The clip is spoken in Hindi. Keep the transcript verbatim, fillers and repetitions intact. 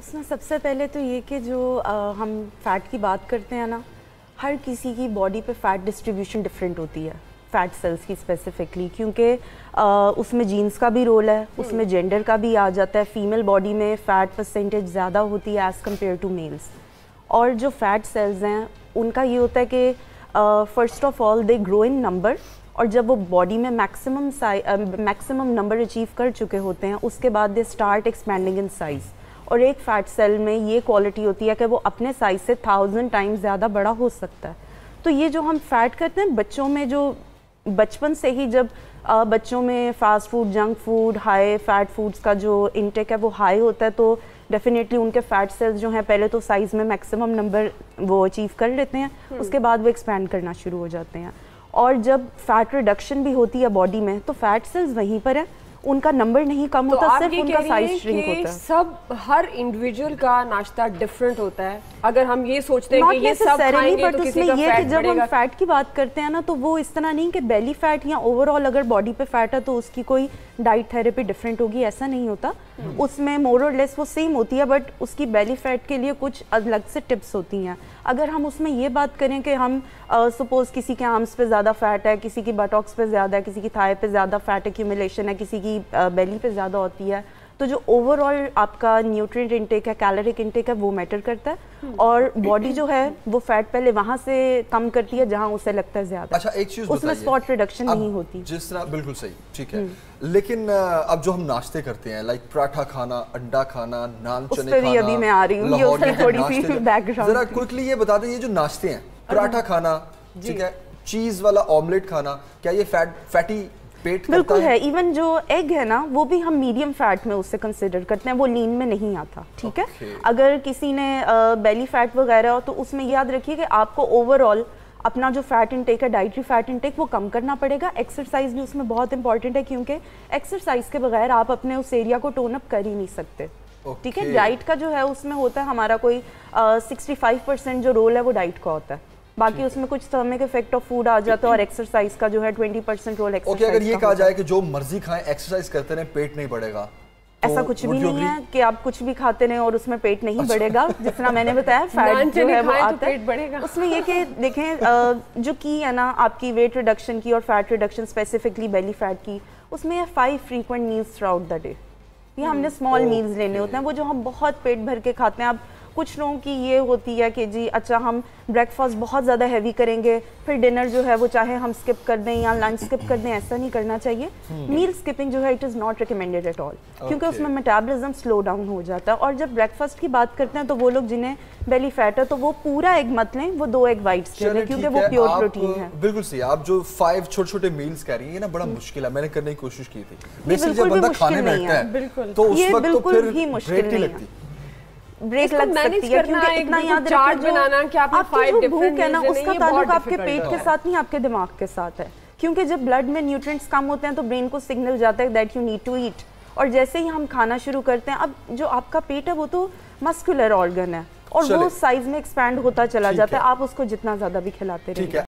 उसमें सबसे पहले तो ये कि जो आ, हम फ़ैट की बात करते हैं ना, हर किसी की बॉडी पे फ़ैट डिस्ट्रीब्यूशन डिफरेंट होती है, फ़ैट सेल्स की स्पेसिफिकली, क्योंकि उसमें जीन्स का भी रोल है, उसमें जेंडर का भी आ जाता है। फीमेल बॉडी में फ़ैट परसेंटेज ज़्यादा होती है एज़ कम्पेयर टू मेल्स। और जो फ़ैट सेल्स हैं उनका ये होता है कि first of all they grow in number, और जब वो बॉडी में मैक्सिमम मैक्सिमम नंबर अचीव कर चुके होते हैं उसके बाद they start expanding in size. और एक फ़ैट सेल में ये क्वालिटी होती है कि वो अपने साइज़ से थाउजेंड टाइम्स ज़्यादा बड़ा हो सकता है। तो ये जो हम फ़ैट करते हैं बच्चों में, जो बचपन से ही जब आ, बच्चों में fast food, junk food, high fat foods का जो इंटेक है वो हाई होता है, तो डेफिनेटली उनके फ़ैट सेल्स जो हैं पहले तो साइज़ में मैक्सिमम नंबर वो अचीव कर लेते हैं, उसके बाद वो एक्सपैंड करना शुरू हो जाते हैं। और जब फैट रिडक्शन भी होती है बॉडी में तो फैट सेल्स वहीं पर है, उनका नंबर नहीं कम तो होता, सिर्फ उनका साइज श्रिंक होता है। सब हर इंडिविजुअल का नाश्ता डिफरेंट होता है। अगर हम ये सोचते हैं कि ये सब खाएंगे तो किसी का ये फैट कि जब बढ़ेगा। हम फैट की बात करते हैं ना तो वो इस तरह नहीं कि बेली फैट या ओवरऑल अगर बॉडी पे फैट है तो उसकी कोई डाइट थेरेपी डिफरेंट होगी, ऐसा नहीं होता। उसमें मोर और लेस वो सेम होती है, बट उसकी बेली फैट के लिए कुछ अलग से टिप्स होती हैं। अगर हम उसमें ये बात करें कि हम सपोज uh, किसी के आर्म्स पे ज़्यादा फैट है, किसी की बटॉक्स पे ज़्यादा है, किसी की थाई पे ज़्यादा फैट एक्यूमुलेशन है, किसी की बेली uh, पे ज़्यादा होती है, तो जो ओवरऑल आपका न्यूट्रिएंट इनटेक है, कैलोरिक इनटेक है, वो मैटर करता है। और बॉडी जो है वो फैट पहले वहाँ से कम करती है जहाँ उसे लगता है ज़्यादा। अच्छा, एक चीज़ उसमें स्पॉट रिडक्शन नहीं होती जिस तरह। बिल्कुल सही, ठीक है। लेकिन अब जो हम नाश्ते करते हैं, लाइक पराठा खाना, अंडा खाना, नान चने खाना, भी अभी मैं आ रही हूँ, ये उसकी थोड़ी सी बैकग्राउंड। जरा क्विकली ये बता दें, ये जो नाश्ते हैं, पराठा खाना, ठीक है, चीज वाला ऑमलेट खाना, क्या ये फैट फैटी पेट बिल्कुल है। इवन जो एग है ना वो भी हम मीडियम फैट में उससे कंसिडर करते हैं, वो लीन में नहीं आता, ठीक okay. है। अगर किसी ने बेली फैट वगैरह हो तो उसमें याद रखिए कि आपको ओवरऑल अपना जो फैट इंटेक है, डाइटरी फैट इंटेक, वो कम करना पड़ेगा। एक्सरसाइज भी उसमें बहुत इंपॉर्टेंट है, क्योंकि एक्सरसाइज के बगैर आप अपने उस एरिया को टोन अप कर ही नहीं सकते, ठीक okay. है। डाइट का जो है उसमें होता है हमारा कोई सिक्सटी फाइव परसेंट जो रोल है वो डाइट का होता है, बाकी उसमें कुछ स्टमक इफेक्ट ऑफ फूड आ जाता है, और एक्सरसाइज का जो है twenty percent role exercise. Okay, अगर ये कहा जाए कि जो मर्जी खाएं, एक्सरसाइज करते रहें, पेट नहीं बढ़ेगा, तो ऐसा कुछ भी नहीं है कि आप कुछ भी खाते रहें और उसमें पेट नहीं अच्छा। बढ़ेगा। जिस तरह मैंने बताया फैट जो है वो आता है, उसमें ये कि देखें जो की है ना आपकी वेट रिडक्शन की और fat reduction specifically belly fat की, उसमें five frequent meals throughout the day, ये हमने स्मॉल मील्स लेने होते हैं, वो जो हम बहुत पेट भर के खाते हैं। अब कुछ लोगों की ये होती है कि जी अच्छा हम ब्रेकफास्ट बहुत ज़्यादा हैवी करेंगे, फिर डिनर जो है वो चाहे हम स्किप कर दें या लंच स्किप कर दें, ऐसा नहीं करना चाहिए। मील स्किपिंग जो है it is not recommended at all, क्योंकि उसमें मेटाबॉलिज्म स्लो डाउन हो जाता है। और जब ब्रेकफास्ट की बात करते हैं तो वो लोग जिन्हें बेली फैट है तो वो पूरा एग मत लें, वो दो एग वाइट्स लें, क्योंकि वो प्योर प्रोटीन है। बिल्कुल सही। आप जो फाइव छोटे छोटे मील्स कह रही है ना, बड़ा मुश्किल है, मैंने करने की कोशिश की थी। बेसिकली जब बंदा खाने बैठता है तो उस वक्त तो फिर ब्रेक नहीं लगती, ब्रेक लग सकती है, क्योंकि इतना याद चार्ट बनाना कि आपने फाइव डिफरेंट है ना, उसका ताल्लुक आपके पेट के साथ नहीं आपके दिमाग के साथ है, क्योंकि जब ब्लड में न्यूट्रिएंट्स कम होते हैं तो ब्रेन को सिग्नल जाता है that you need to eat, और जैसे ही हम खाना शुरू करते हैं, अब जो आपका पेट है वो तो मस्कुलर ऑर्गन है और वो साइज में एक्सपैंड होता चला जाता है, आप उसको जितना ज्यादा भी खिलाते रहेंगे।